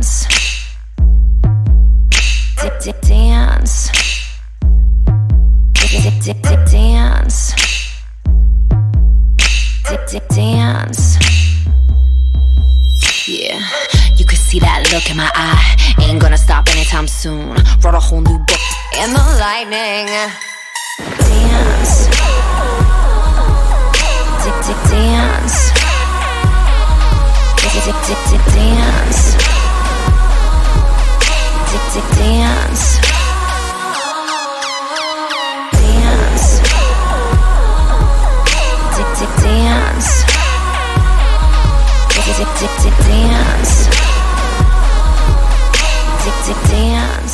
dance. Dance. Dance. Dance. Yeah, you can see that look in my eye. Ain't gonna stop anytime soon. Wrote a whole new book in the lightning. Dance. Dance. Dance. Dance. Dance. Dance. Dance. Dance.